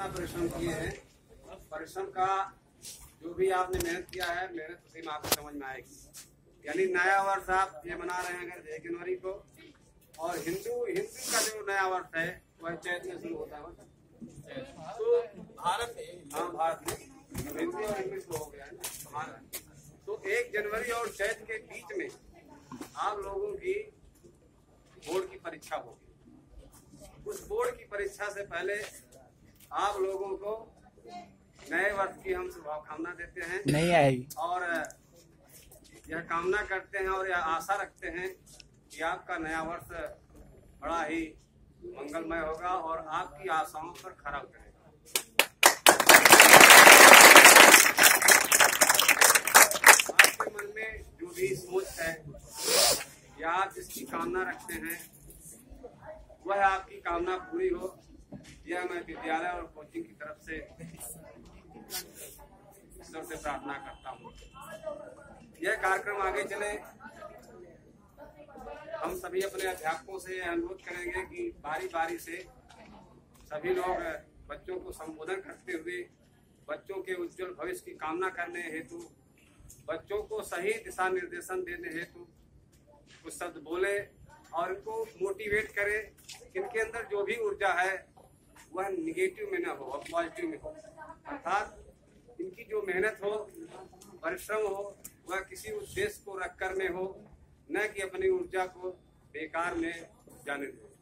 जितना परिश्रम किए हैं, परिश्रम का जो भी आपने मेहनत किया है, मेहनत उसी में आपको समझ में आएगी। यानी नया वर्ष आप ये मना रहे हैं अगर 1 जनवरी को, और हिंदू का जो नया वर्ष है वह चैत में शुरू होता है। तो भारत में हिंदी और इंग्लिश हो गया है ना भारत। तो 1 जनवरी और चैत के बीच में आप लोगों की बोर्ड की परीक्षा होगी। उस बोर्ड की परीक्षा से पहले आप लोगों को नए वर्ष की हम शुभकामना देते हैं। नहीं आएगी। और यह कामना करते हैं और यह आशा रखते हैं कि आपका नया वर्ष बड़ा ही मंगलमय होगा और आपकी आशाओं पर खरा उतरेगा। आपके मन में जो भी सोच है या आप जिसकी कामना रखते हैं वह आपकी कामना पूरी हो, यह मैं विद्यालय और कोचिंग की तरफ से ईश्वर से प्रार्थना करता हूँ। यह कार्यक्रम आगे चले, हम सभी अपने अध्यापकों से अनुरोध करेंगे कि बारी बारी से सभी लोग बच्चों को संबोधन करते हुए बच्चों के उज्जवल भविष्य की कामना करने हेतु, बच्चों को सही दिशा निर्देशन देने हेतु कुछ शब्द बोले और इनको मोटिवेट करें। इनके अंदर जो भी ऊर्जा है वह निगेटिव में न हो, पॉजिटिव में हो। अर्थात इनकी जो मेहनत हो, परिश्रम हो, वह किसी उद्देश्य को रखकर में हो, न कि अपनी ऊर्जा को बेकार में जाने दे।